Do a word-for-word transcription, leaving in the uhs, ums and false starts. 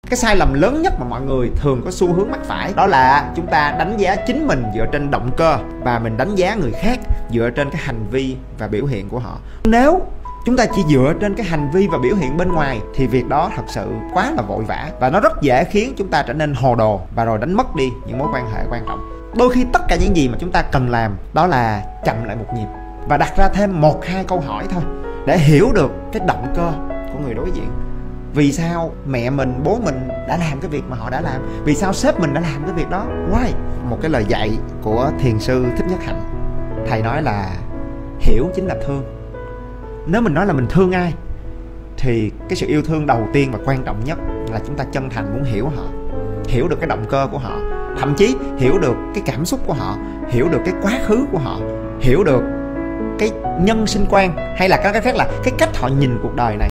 Cái sai lầm lớn nhất mà mọi người thường có xu hướng mắc phải đó là chúng ta đánh giá chính mình dựa trên động cơ và mình đánh giá người khác dựa trên cái hành vi và biểu hiện của họ. Nếu chúng ta chỉ dựa trên cái hành vi và biểu hiện bên ngoài thì việc đó thật sự quá là vội vã và nó rất dễ khiến chúng ta trở nên hồ đồ và rồi đánh mất đi những mối quan hệ quan trọng. Đôi khi tất cả những gì mà chúng ta cần làm đó là chậm lại một nhịp và đặt ra thêm một hai câu hỏi thôi để hiểu được cái động cơ của người đối diện. Vì sao mẹ mình, bố mình đã làm cái việc mà họ đã làm? Vì sao sếp mình đã làm cái việc đó? Why? Một cái lời dạy của thiền sư Thích Nhất Hạnh. Thầy nói là hiểu chính là thương. Nếu mình nói là mình thương ai thì cái sự yêu thương đầu tiên và quan trọng nhất là chúng ta chân thành muốn hiểu họ, hiểu được cái động cơ của họ, thậm chí hiểu được cái cảm xúc của họ, hiểu được cái quá khứ của họ, hiểu được cái nhân sinh quan, hay là cái khác là cái cách họ nhìn cuộc đời này.